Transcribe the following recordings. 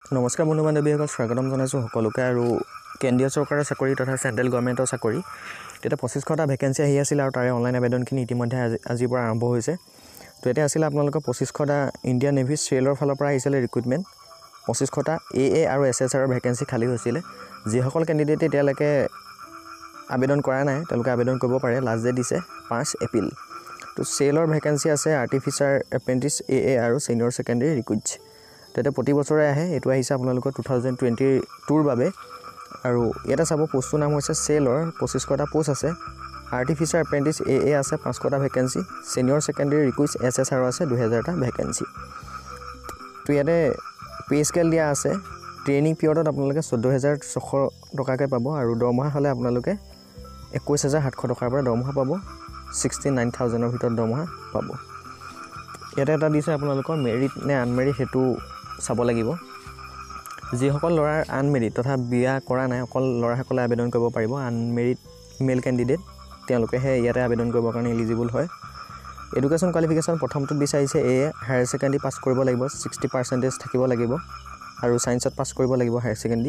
নমস্কাৰ বন্ধু বান্ধৱীসকল, স্বাগতম জনাইছোঁ সকলোকে। আৰু কেন্দ্ৰীয় চৰকাৰৰ চাকৰি তথা চেণ্ট্ৰেল গভৰ্ণমেণ্টৰ চাকৰি তেতিয়া 2500টা ভেকেঞ্চি আহি আছিল আৰু তাৰে অনলাইন আবেদনখিনি ইতিমধ্যে আজিৰ পৰা আৰম্ভ হৈছে। তো এতিয়া আছিলে আপোনালোকৰ 2500টা ইণ্ডিয়ান নেভি চিএলৰ ফালৰ পৰা আহিছিলে ৰিক্ৰুইটমেণ্ট। 2500টা AA আৰু SSRৰ ভেকেঞ্চি খালী হৈছিলে। যিসকল কেণ্ডিডেটে এতিয়ালৈকে আবেদন কৰা নাই তেওঁলোকে আবেদন কৰিব পাৰে। লাষ্ট ডেট দিছে 5 এপ্ৰিল। তো চিএলৰ ভেকেঞ্চি আছে আৰ্টিফিচাৰ এপ্ৰেণ্টিছ AA আৰু ছিনিয়ৰ ছেকেণ্ডেৰী ৰিক্ৰুইটছ। তেতিয়া প্ৰতি বছৰে আহে। এইটো আহিছে আপোনালোকৰ 2022ৰ বাবে। আৰু ইয়াতে চাব পোষ্টটোৰ নাম হৈছে চিএলৰ 2500টা পোষ্ট আছে। আৰ্টিফিচাৰ এপ্ৰেণ্টিছ AA আছে 500টা vacancy. Senior secondary recruits SSR আছে 2000টা ভেকেঞ্চি। তো ইয়াতে পে স্কেল দিয়া আছে। ট্ৰেইনিং পিৰিয়ডত আপোনালোকে 14600 টকাকৈ পাব আৰু দৰমহা হ'লে আপোনালোকে 21700 টকাৰ পৰা দৰমহা পাব। 69000ৰ ভিতৰত দৰমহা পাব। ইয়াতে এটা দিছে আপোনালোকৰ মেৰিট নে আনমেৰিট সেইটো চাব লাগিব। যিসকল ল'ৰাৰ আনমেৰিট তথা বিয়া কৰা নাই অকল ল'ৰাসকলে আবেদন কৰিব পাৰিব। আনমেৰিট মেল কেণ্ডিডেট তেওঁলোকেহে ইয়াতে আবেদন কৰিবৰ কাৰণে এলিজিবল হয়। এডুকেশ্যন কোৱালিফিকেশ্যন প্ৰথমটোত বিচাৰিছে AA হায়াৰ ছেকেণ্ডেৰী পাছ কৰিব লাগিব, 60% থাকিব লাগিব আৰু ছায়েন্সত পাছ কৰিব লাগিব হায়াৰ ছেকেণ্ডেৰী।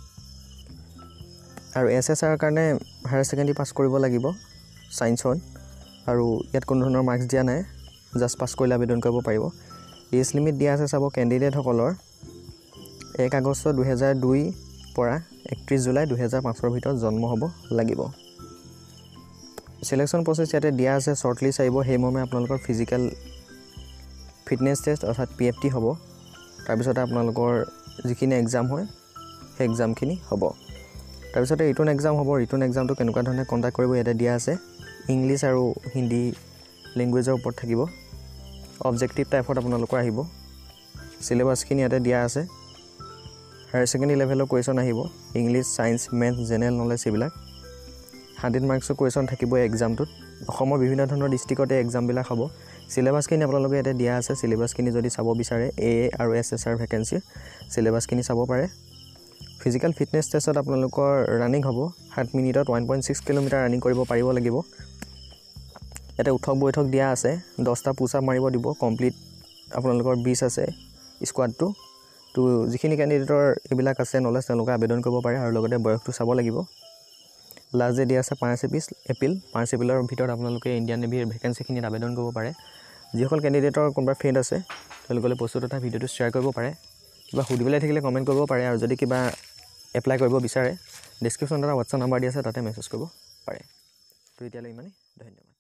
আৰু SSR কাৰণে হায়াৰ ছেকেণ্ডেৰী পাছ কৰিব লাগিব ছায়েন্সত। আৰু ইয়াত কোনো ধৰণৰ মাৰ্কছ দিয়া নাই, জাষ্ট পাছ কৰিলে আবেদন কৰিব পাৰিব। এজ লিমিট দিয়া আছে চাব কেণ্ডিডেটসকলৰ 1 আগষ্ট 2002 পৰা 31 জুলাই 2005ৰ ভিতৰত জন্ম হ'ব লাগিব। চিলেকশ্যন প্ৰচেছ ইয়াতে দিয়া আছে। শ্বৰ্ট লিষ্ট আহিব, সেইমৰ্মে আপোনালোকৰ ফিজিকেল ফিটনেছ টেষ্ট অৰ্থাৎ PFT হ'ব। তাৰপিছতে আপোনালোকৰ যিখিনি এক্সাম হয় সেই এক্সামখিনি হ'ব। তাৰপিছতে ৰিটন এক্সাম হ'ব। ৰিটন এক্সামটো কেনেকুৱা ধৰণে কণ্ডাক্ট কৰিব ইয়াতে দিয়া আছে। ইংলিছ আৰু হিন্দী লেংগুৱেজৰ ওপৰত থাকিব। অবজেক্টিভ টাইপত আপোনালোকৰ আহিব। চিলেবাছখিনি ইয়াতে দিয়া আছে। হায়াৰ ছেকেণ্ডেৰী লেভেলৰ কুৱেশ্যন আহিব। English, science, maths, general knowledge এইবিলাক 100 মাৰ্কছৰ কুৱেশ্যন থাকিব এই এক্সামটোত। অসমৰ বিভিন্ন ধৰণৰ ডিষ্ট্ৰিক্টতে এক্সামবিলাক হ'ব। চিলেবাছখিনি আপোনালোকে ইয়াতে দিয়া আছে। চিলেবাছখিনি যদি চাব বিচাৰে AA আৰু SSR ভেকেঞ্চিৰ চিলেবাছখিনি চাব পাৰে। ফিজিকেল ফিটনেছ টেষ্টত আপোনালোকৰ ৰানিং হ'ব। 7 মিনিটত 1.6 কিলোমিটাৰ ৰানিং কৰিব পাৰিব লাগিব। ইয়াতে উঠক বৈঠক দিয়া আছে। 10টা পুছ আপ মাৰিব দিব। কমপ্লিট আপোনালোকৰ 20 আছে স্কোৱাডটো। তো যিখিনি কেণ্ডিডেটৰ এইবিলাক আছে নলেজ তেওঁলোকে আবেদন কৰিব পাৰে আৰু লগতে বয়সটো চাব লাগিব। লাষ্ট ডেট দিয়া আছে 5 এপ্ৰিল। 5 এপ্ৰিলৰ ভিতৰত আপোনালোকে ইণ্ডিয়ান নেভিৰ ভেকেঞ্চিখিনিত আবেদন কৰিব পাৰে। যিসকল কেণ্ডিডেটৰ কোনোবা ফ্ৰেণ্ড আছে তেওঁলোকে পোষ্টটো তথা ভিডিঅ'টো শ্বেয়াৰ কৰিব পাৰে। কিবা সুধিবলৈ থাকিলে কমেণ্ট কৰিব পাৰে আৰু যদি কিবা এপ্লাই কৰিব বিচাৰে ডেছক্ৰিপশ্যনত এটা হোৱাটছআপ নাম্বাৰ দিয়া আছে, তাতে মেছেজ কৰিব পাৰে। তো এতিয়ালৈ ইমানেই, ধন্যবাদ।